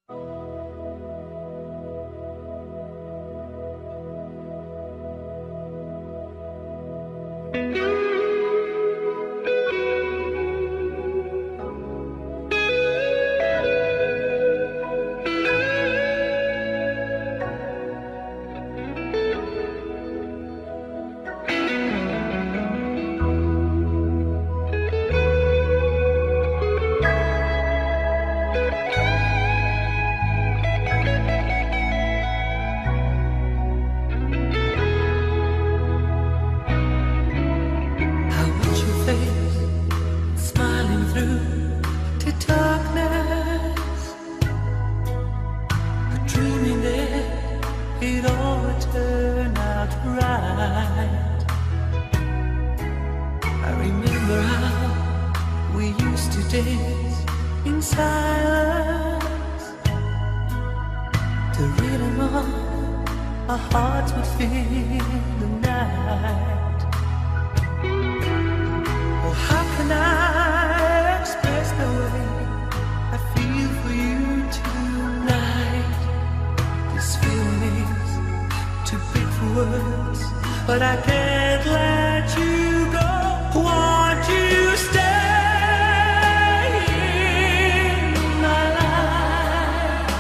But I can't let you go. Won't you stay in my life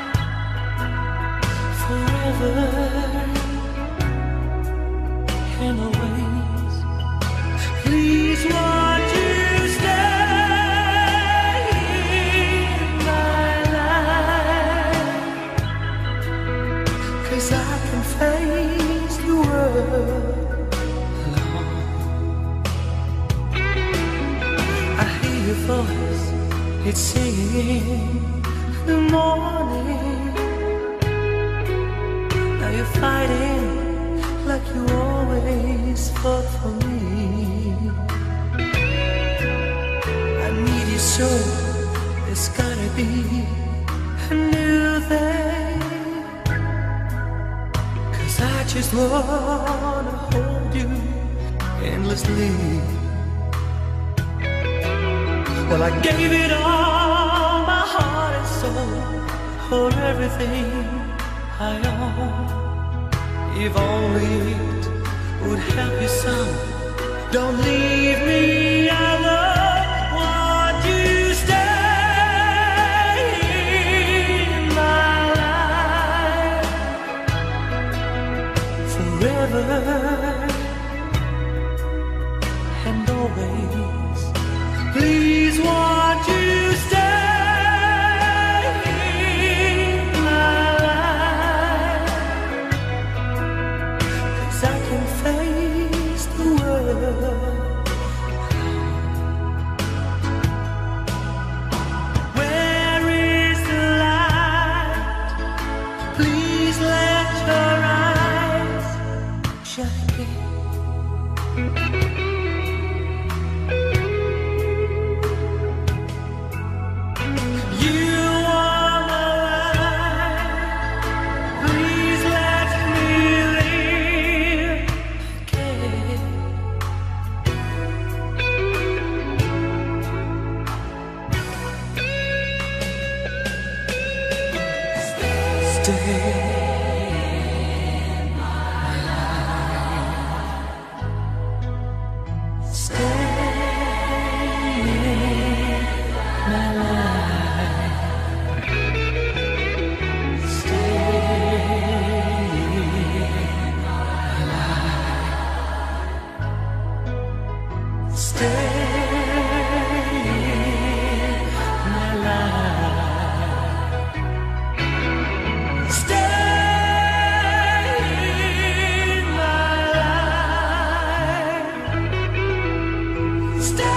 forever and always? Please, won't you stay in my life? 'Cause I can face the world alone. I hear your voice, it's singing in the morning. Now you're fighting like you always fought for me. I need you so, there's gotta be a new thing. I just wanna hold you endlessly. Well, I gave it all, my heart and soul, for everything I own. If only it would help you some, don't leave me alone. Won't you stay in my life forever and always? Please, won't you stay in my life? 'Cause I can face the world. Where is the light? Please let your eyes shine. Stay